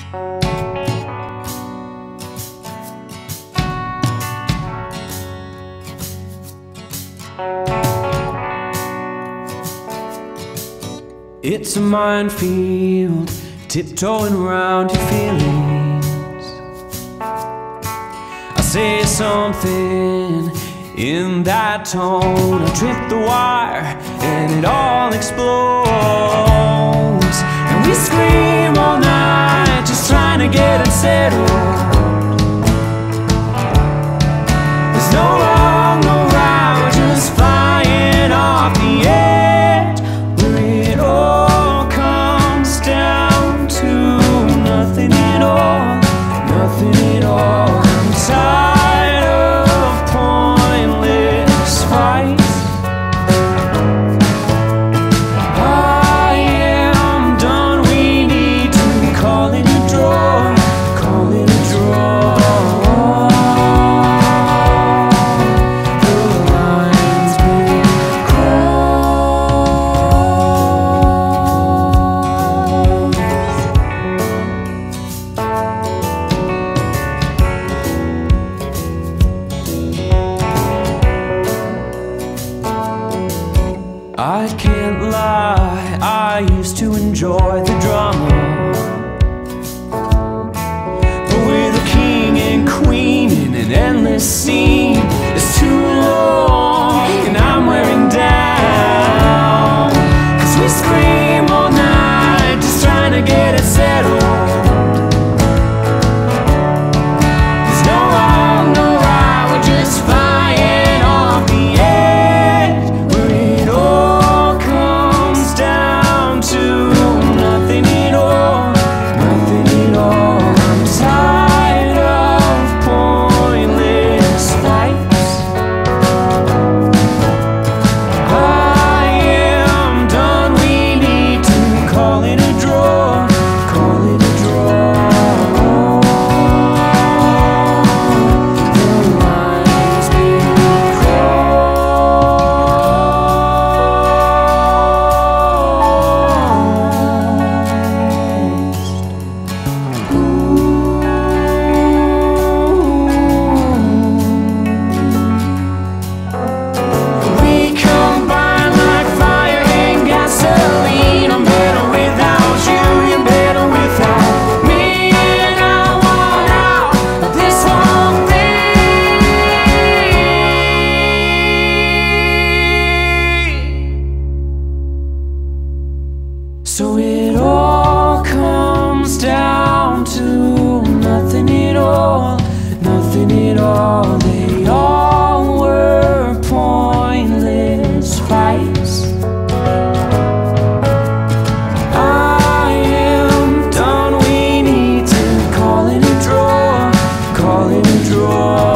It's a minefield, tiptoeing around your feelings. I say something in that tone, I trip the wire and it all explodes. And we scream all night, just trying to get it settled. There's no wrong, no right, we're just flying off the edge, where it all comes down to nothing at all, nothing at all. I'm tired of pointless fights. I am done, we need to call it a draw, call it a draw. I can't lie, I used to enjoy the drama, but with a king and queen in an endless scene, it's too long and I'm wearing down. 'Cause we scream all night, just trying to get it settled. There's no wrong, no right, we're just flying off the edge, where it all comes down to nothing at all, nothing at all. I'm tired of pointless fights. I am done, we need to call it a draw, call it a draw. The lines been we combine like fire and gasoline. I'm better without you, you're better without me. And I want out of this whole thing. So it all comes down to nothing at all, nothing at all. They all were pointless fights. I am done, we need to call it a draw, call it a draw.